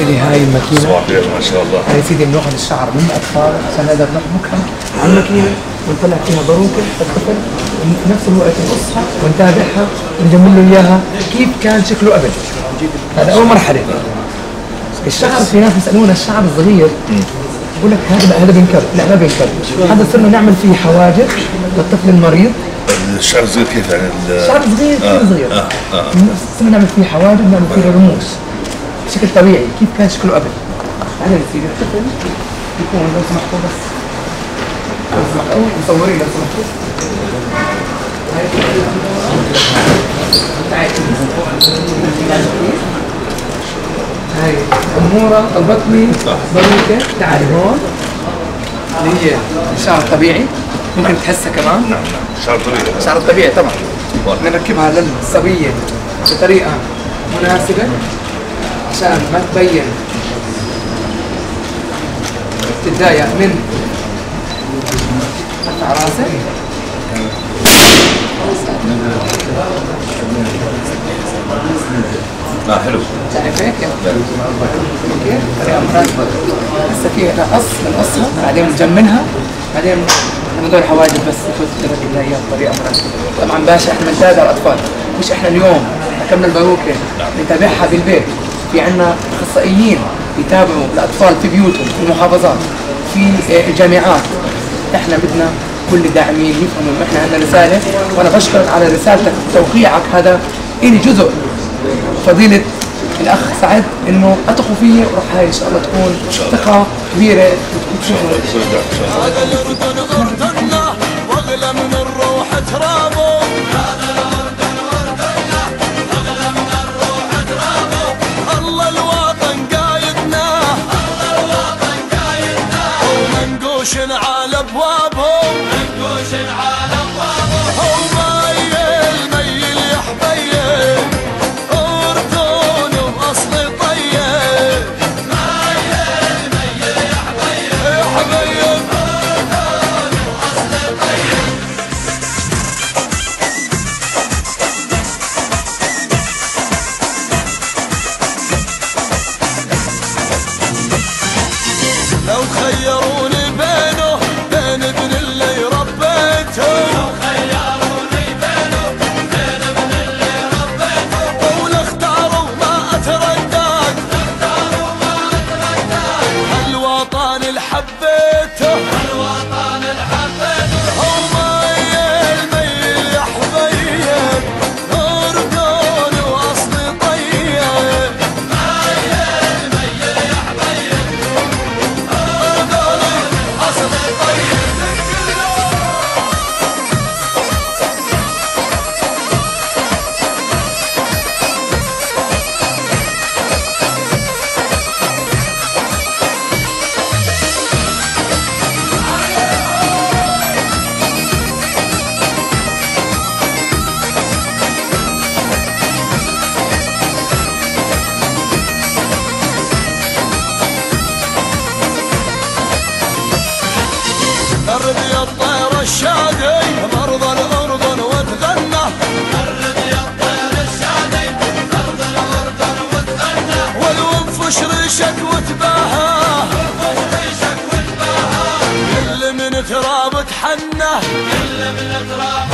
سيدي هاي الماكينة. صباح الخير ما شاء الله. هاي سيدي بناخذ الشعر من الأطفال عشان نقدر نحبكها على الماكينة ونطلع فيها باروكة الطفل، وفي نفس الوقت نقصها ونتابعها ونجمل له إياها كيف كان شكله قبل. هذا أول مرحلة. الشعر في ناس يسألونا الشعر الصغير بقول لك هذا بينكر، لا ما بينكر، هذا صرنا نعمل فيه حواجب للطفل المريض. الشعر الصغير كيف يعني؟ الشعر صغير كثير صغير. صرنا نعمل فيه حواجب، نعمل فيه رموش بشكل طبيعي كيف كان شكله قبل. بعدين يصير الطفل يكون لو سمحتوا بس مصورين لو سمحتوا. هاي أمورة طلبتني باروكة، تعالي هون اللي هي الشعر الطبيعي، ممكن تحسها كمان. نعم شعر طبيعي. الشعر الطبيعي طبعا نركبها للصبية بطريقة مناسبة عشان ما تبين تتضايق من ارفع راسك. حلو. شايف هيك؟ اوكي طريقة مناسبة. هسه في نقصها بعدين نجملها، بعدين موضوع الحواجب بس نفوت نركب لها اياها بطريقة مناسبة. طبعا باشا احنا بنتابع الاطفال، مش احنا اليوم حكمنا الباروكة نتابعها بالبيت، في عندنا اخصائيين يتابعوا الاطفال في بيوتهم في المحافظات في الجامعات. احنا بدنا كل الداعمين يفهموا انه احنا عندنا رساله، وانا بشكرك على رسالتك توقيعك، هذا الي جزء فضيله الاخ سعد انه اثقوا فيي، وراح هاي ان شاء الله تكون ثقه كبيره وتكون شغل. هذا الاردن اردنا واغلى من الروح ترابه. هذا الاردن اردنا واغلى من الروح ترابه. الله الوطن قايدنا، الله الوطن قايدنا، ومنقوش على ابوابهم، منقوش على ابوابهم. وميل ميل يا حبيب اردن واصل طيب. ميل ميل يا حبيب يا حبيب اردن واصل طيب. لو خيروني بينه بين ابن اللي ربيته، لو خيروني بينه بين ابن اللي ربيته، ولا اختاروا ما اتردد، اختاروا ما اتردد. الوطن اللي حبيته، الوطن اللي حبيته. وميل ميل يا حبيب اردن واصل طيب. ميل ميل يا حبيب اردن واصل طيب. غرد يا الطير الشادي مرضى الأردن وتغنى. غرد يا الطير الشادي مرضى الأردن وتغنى. والوف ريشك وتباهى، والوف ريشك وتباهى. كل من تراب تحنى، كل من تراب